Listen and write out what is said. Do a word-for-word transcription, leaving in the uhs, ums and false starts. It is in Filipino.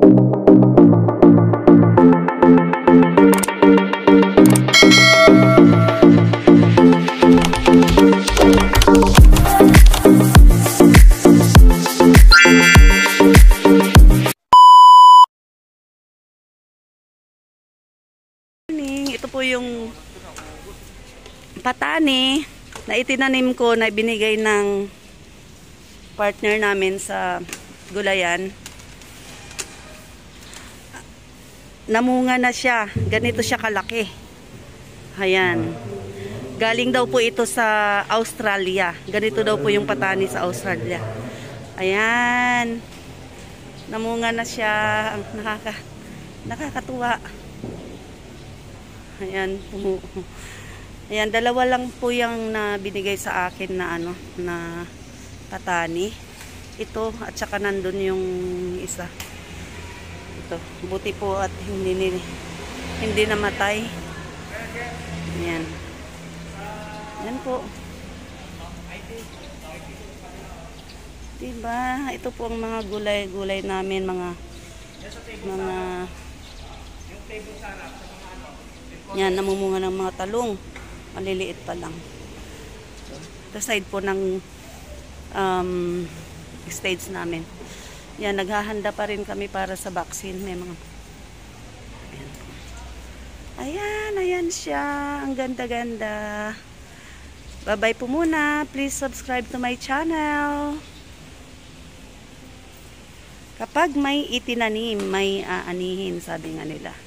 Ito po yung patani na itinanim ko na binigay ng partner namin sa gulayan. Namunga na siya. Ganito siya kalaki. Ayan. Galing daw po ito sa Australia. Ganito daw po yung patani sa Australia. Ayan. Namunga na siya. Ang nakaka, nakakatuwa. Ayan, ayan, dalawa lang po yung na binigay sa akin na ano, na patani. Ito at saka nandun yung isa. Ito, buti po at hindi hindi namatay. Ayan. Ayan po. Diba? Ito po ang mga gulay-gulay namin, mga mga yan, namumunga ng mga talong. Maliliit pa lang. Ito side po ng um, stage namin. Yan, naghahanda pa rin kami para sa vaccine. May mga ayan, ayan, ayan siya. Ang ganda-ganda. Bye-bye po muna. Please subscribe to my channel. Kapag may itinanim, may aanihin, sabi nga nila.